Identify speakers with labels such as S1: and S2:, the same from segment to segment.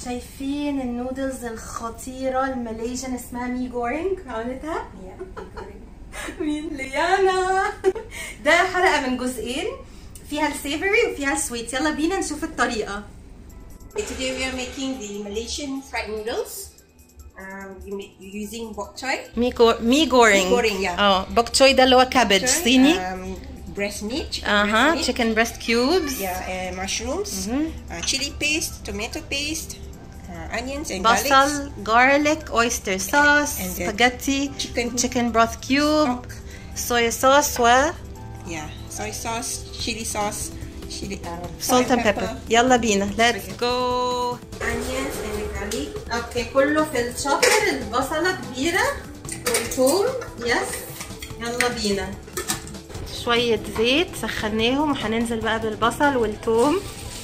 S1: شايفين النودلز الخطيرة الماليزيان اسمها مي جورينج عملتها؟ مين؟ ليانا. ده حلقة من جزئين فيها السيفري وفيها السويت. يلا بينا نشوف الطريقة.
S2: Today we are making the Malaysian fried noodles. You're using bok choy.
S1: مي جورينج. بوك تشوي ده اللي هو كابج صيني.
S2: Breast meat.
S1: Chicken breast cubes.
S2: Yeah, mushrooms. Chili paste, tomato paste, onions and
S1: بصل, garlic, oyster sauce, spaghetti, chicken broth cube, soy sauce
S2: soy sauce, chili sauce,
S1: salt and pepper. يلا بينا. Let's go.
S2: Onions and garlic.
S1: اوكي كله في الشوبر. البصلة كبيرة والثوم. يس. يلا بينا. شوية زيت سخناهم وهننزل بقى بالبصل والثوم.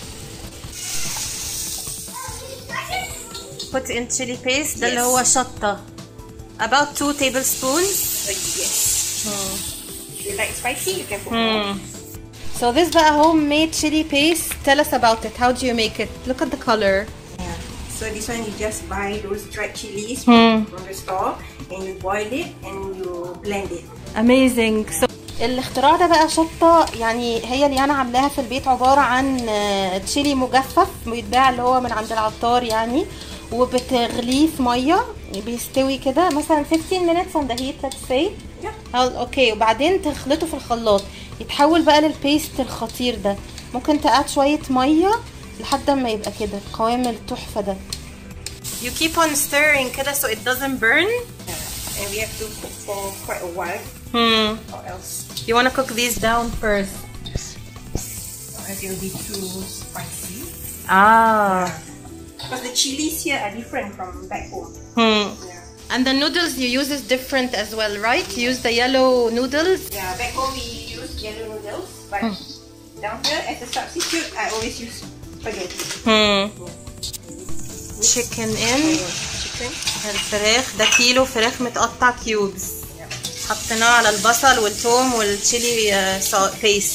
S1: put in chili paste. ده اللي هو شطة. about 2 tablespoons.
S2: Yes. If you like spicy, you can put more.
S1: So this بقى homemade chili paste. Tell us about it. How do you make it? Look at the color.
S2: Yeah. So this one you just buy those dried chilies from the store and you boil it and you blend it.
S1: Amazing. So الاختراع ده بقى شطة يعني هي اللي انا عاملاها في البيت. عبارة عن تشيلي مجفف بيتباع اللي هو من عند العطار يعني، وبتغليه في ميه بيستوي كده مثلا 15 minutes on the heat let's say. اوكي وبعدين تخلطه في الخلاط يتحول بقى للبيست الخطير ده. ممكن تقعد شوية ميه لحد ما يبقى كده القوام التحفة ده. You keep on stirring كده so it doesn't burn.
S2: And we have to cook for quite a while. Or else
S1: you want to cook these down first.
S2: Or it will be too spicy. Because the chilies here are different from back home.
S1: And the noodles you use is different as well, right? You use the yellow noodles.
S2: Yeah, back home we use yellow noodles, but down here as a substitute I always use spaghetti.
S1: Chicken in.
S2: Chicken.
S1: الفراخ ده كيلو فراخ متقطع كيوبز. حطيناه على البصل والثوم والتشيلي بيست.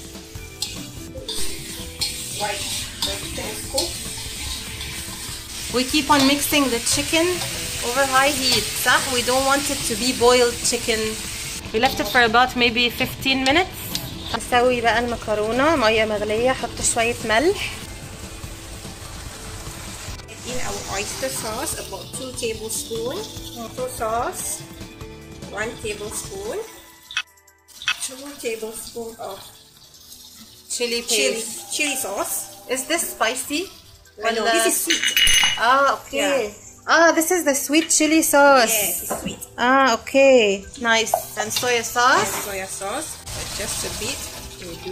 S1: We keep on mixing the chicken over high heat. صح? We don't want it to be boiled chicken. We left it for about maybe 15 minutes. نسوي بقى المكرونة. مية مغلية. حط شوية ملح.
S2: In our oyster sauce, about 2 tablespoons. Tomato sauce, 1 tablespoon. 2 tablespoons of
S1: chili paste.
S2: Chili sauce.
S1: Is this spicy?
S2: No, this is sweet.
S1: Okay. This is the sweet chili sauce.
S2: Yes, it's sweet.
S1: Okay. Nice. And soy sauce?
S2: And soy sauce. Just a bit we do.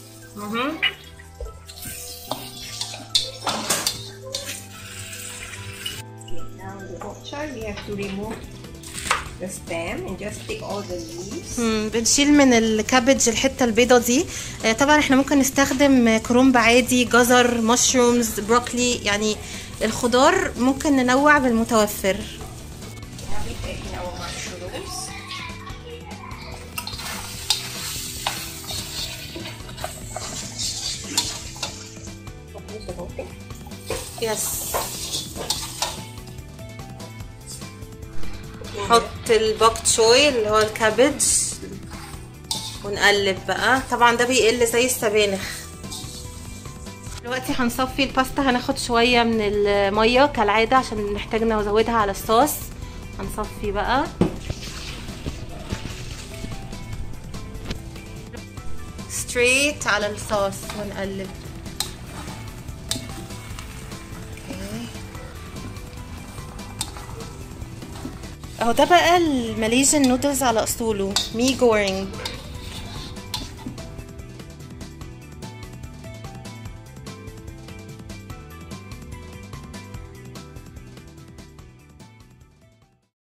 S2: Now the bok choy we have to remove the stem and just take all the leaves.
S1: بنشيل من الكابج الحته البيضه دي. طبعا احنا ممكن نستخدم كرنب عادي، جزر، مشرومز، بروكلي، يعني الخضار ممكن ننوع بالمتوفر. يس. نحط البوك تشوي اللي هو الكابج ونقلب بقى. طبعا ده بيقل زي السبانخ. دلوقتي هنصفي الباستا. هناخد شويه من الميه كالعاده عشان نحتاج نزودها على الصوص. هنصفي بقى. ستريت على الصوص ونقلب. اهو ده بقى الماليزيان نودلز على اصوله. مي جورينج.